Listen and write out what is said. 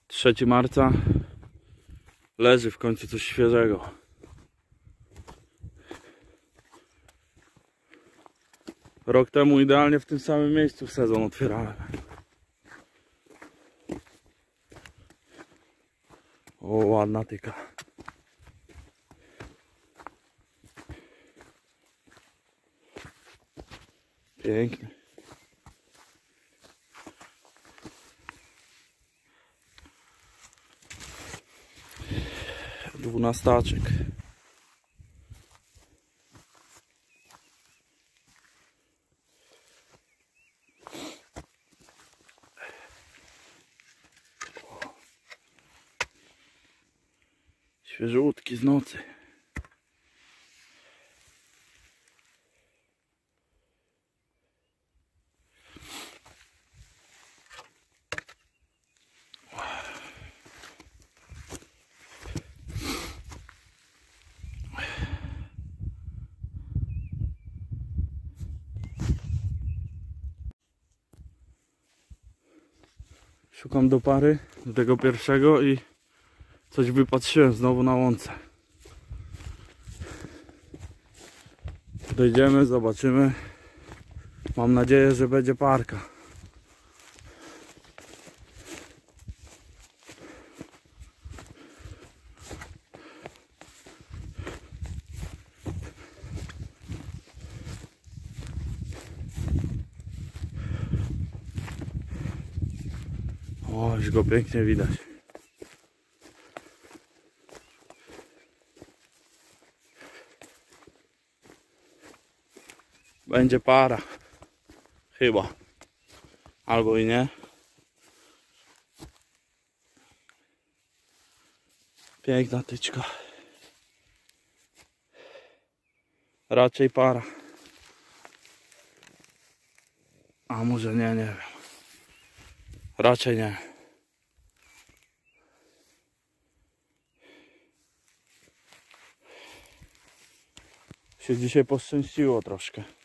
3 marca. Leży w końcu coś świeżego. Rok temu idealnie w tym samym miejscu sezon otwierałem. O, ładna tyka. Pięknie. 12. Świeżutki z nocy. Szukam do pary, do tego pierwszego i coś wypatrzyłem znowu na łące. Dojdziemy, zobaczymy. Mam nadzieję, że będzie parka. O, już go pięknie widać. Będzie para. Chyba. Albo i nie. Piękna tyczka. Raczej para. A może nie, nie wiem. Raczej nie. Się dzisiaj poszczęściło troszkę.